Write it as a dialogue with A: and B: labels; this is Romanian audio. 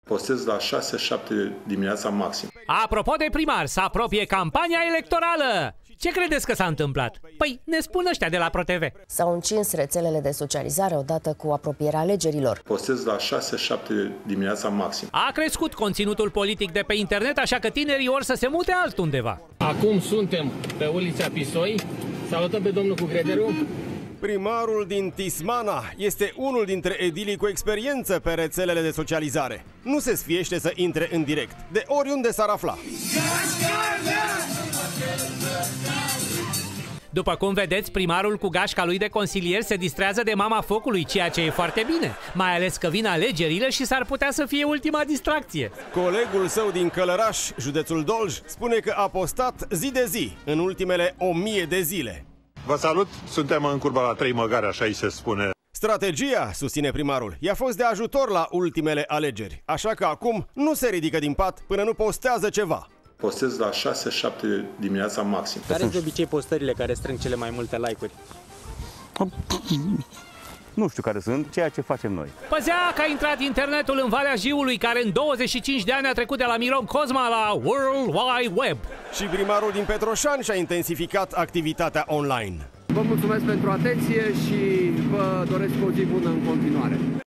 A: Postez la 6-7 dimineața maxim.
B: Apropo de primar, se apropie campania electorală. Ce credeți că s-a întâmplat? Păi ne spun ăștia de la ProTV.
C: S-au încins rețelele de socializare odată cu apropierea alegerilor.
A: Postez la 6-7 dimineața maxim.
B: A crescut conținutul politic de pe internet, așa că tinerii or să se mute altundeva.
D: Acum suntem pe ulița Pisoi. Salutăm pe domnul Cugrederu.
E: Primarul din Tismana este unul dintre edilii cu experiență pe rețelele de socializare. Nu se sfiește să intre în direct, de oriunde s-ar afla.
B: După cum vedeți, primarul cu gașca lui de consilier se distrează de mama focului, ceea ce e foarte bine, mai ales că vin alegerile și s-ar putea să fie ultima distracție.
E: Colegul său din Călăraș, județul Dolj, spune că a postat zi de zi în ultimele 1000 de zile.
F: Vă salut, suntem în curba la 3 măgari, așa îi se spune.
E: Strategia, susține primarul, i-a fost de ajutor la ultimele alegeri, așa că acum nu se ridică din pat până nu postează ceva.
A: Postez la 6-7 dimineața maxim.
G: Care sunt de obicei postările care strâng cele mai multe like-uri?
H: Nu știu care sunt, ceea ce facem noi.
B: Păzea că a intrat internetul în Valea Jiului, care în 25 de ani a trecut de la Miron Cosma la World Wide Web.
E: Și primarul din Petroșani și-a intensificat activitatea online.
I: Vă mulțumesc pentru atenție și vă doresc o zi bună în continuare.